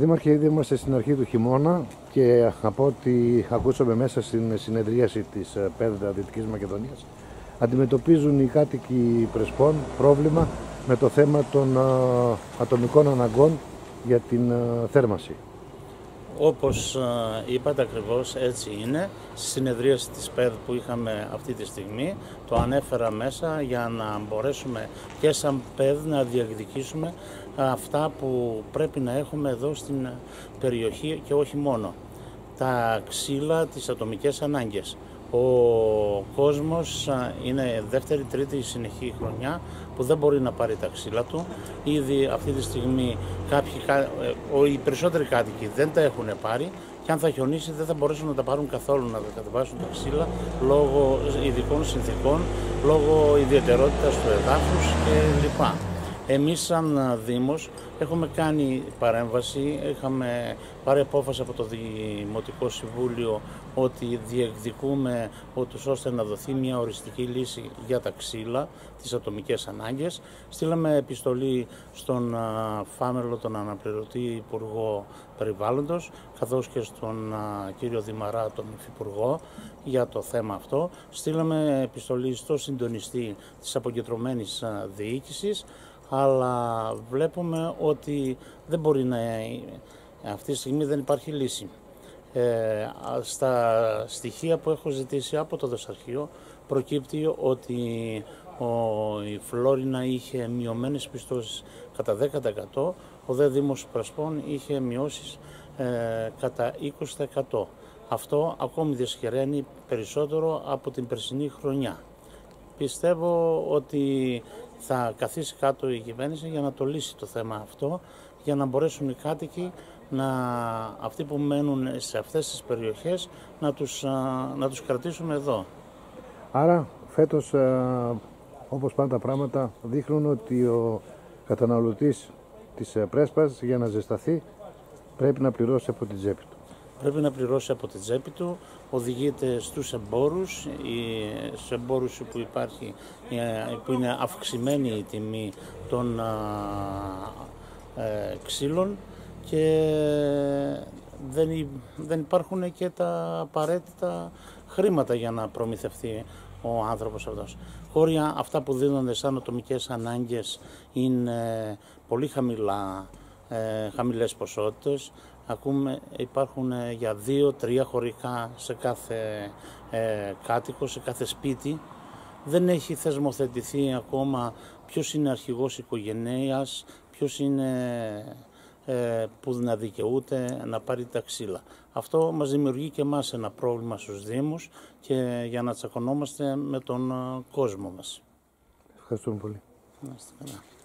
Δήμαρχε, ήδη είμαστε στην αρχή του χειμώνα και από ό,τι ακούσαμε μέσα στην συνεδρίαση της ΠΕΔ Δυτικής Μακεδονίας, αντιμετωπίζουν οι κάτοικοι Πρεσπών πρόβλημα με το θέμα των ατομικών αναγκών για την θέρμανση. Όπως είπατε ακριβώς, έτσι είναι. Στη συνεδρίαση της ΠΕΔ που είχαμε αυτή τη στιγμή το ανέφερα μέσα για να μπορέσουμε και σαν ΠΕΔ να διεκδικήσουμε αυτά που πρέπει να έχουμε εδώ στην περιοχή και όχι μόνο. Τα ξύλα, τις ατομικές ανάγκες. Ο κόσμος είναι δεύτερη-τρίτη συνεχή χρονιά που δεν μπορεί να πάρει τα ξύλα του. Ήδη αυτή τη στιγμή οι περισσότεροι κάτοικοι δεν τα έχουν πάρει και αν θα χιονίσει δεν θα μπορέσουν να τα πάρουν καθόλου, να τα κατεβάσουν τα ξύλα λόγω ειδικών συνθήκων, λόγω ιδιαιτερότητας του εδάφους κλπ. Εμείς σαν Δήμος έχουμε κάνει παρέμβαση, είχαμε πάρει απόφαση από το Δημοτικό Συμβούλιο ότι διεκδικούμε ώστε να δοθεί μια οριστική λύση για τα ξύλα, τις ατομικές ανάγκες. Στείλαμε επιστολή στον Φάμελο, τον αναπληρωτή Υπουργό Περιβάλλοντος, καθώς και στον κύριο Δημαρά, τον Υφυπουργό, για το θέμα αυτό. Στείλαμε επιστολή στο συντονιστή της αποκεντρωμένης διοίκησης, αλλά βλέπουμε ότι δεν μπορεί να... Αυτή τη στιγμή δεν υπάρχει λύση. Στα στοιχεία που έχω ζητήσει από το Δοσαρχείο προκύπτει ότι η Φλόρινα είχε μειωμένες πιστώσεις κατά 10%, ο ΔΕ Δήμος Πρεσπών είχε μειώσεις κατά 20%. Αυτό ακόμη δυσχεραίνει περισσότερο από την περσινή χρονιά. Πιστεύω ότι θα καθίσει κάτω η κυβέρνηση για να το λύσει το θέμα αυτό, για να μπορέσουν οι κάτοικοι, αυτοί που μένουν σε αυτές τις περιοχές, να τους κρατήσουμε εδώ. Άρα φέτος, όπως πάντα τα πράγματα δείχνουν ότι ο καταναλωτής της Πρέσπας για να ζεσταθεί πρέπει να πληρώσει από την τσέπη του. Πρέπει να πληρώσει από την τσέπη του, οδηγείται στους εμπόρους, στους εμπόρους που είναι αυξημένη η τιμή των ξύλων και δεν υπάρχουν και τα απαραίτητα χρήματα για να προμηθευτεί ο άνθρωπος αυτός. Χώρια αυτά που δίνονται σαν ατομικές ανάγκες είναι πολύ χαμηλές ποσότητες. Ακούμε υπάρχουν για 2-3 χωρικά σε κάθε κάτοικο, σε κάθε σπίτι. Δεν έχει θεσμοθετηθεί ακόμα ποιος είναι αρχηγός οικογενείας, ποιος είναι που να δικαιούται να πάρει τα ξύλα. Αυτό μας δημιουργεί και εμάς ένα πρόβλημα στους Δήμους και για να τσακωνόμαστε με τον κόσμο μας. Ευχαριστούμε πολύ. Να είστε καλά.